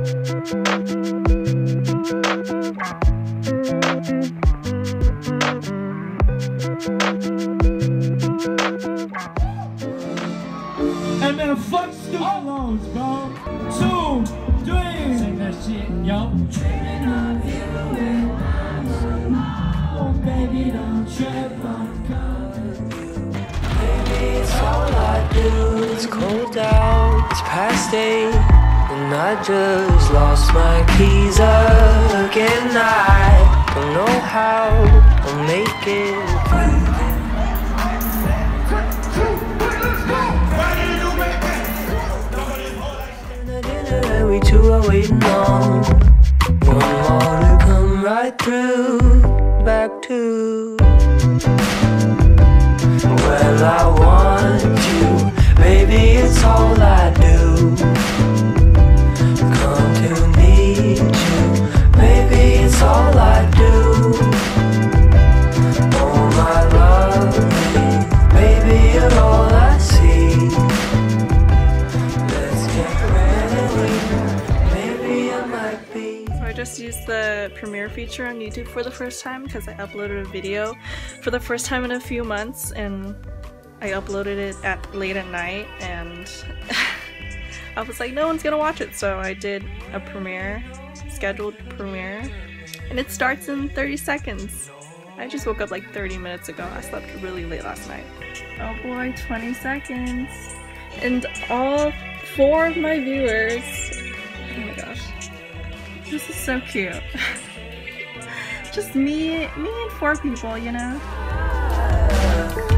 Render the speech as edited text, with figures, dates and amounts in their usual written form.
And then fuck student loans, bro. 2, 3. Sing that shit, yo. Oh, baby, don't trip on God. Baby, it's all I do. It's cold out, it's past 8, and I just lost my keys again. I don't know how I'll make it. We two are waiting on one more to come right through, back to well, I want you, baby, it's all I do. Come to need you, baby, it's all I do. Oh my lovely, baby, you're all I see. So I just used the Premiere feature on YouTube for the first time because I uploaded a video for the first time in a few months, and I uploaded it late at night, and I was like, no one's gonna watch it, so I did a premiere, scheduled premiere, and it starts in 30 seconds. I just woke up like 30 minutes ago. I slept really late last night. Oh boy, 20 seconds. And all 4 of my viewers, oh my gosh, this is so cute. Just me and 4 people, you know?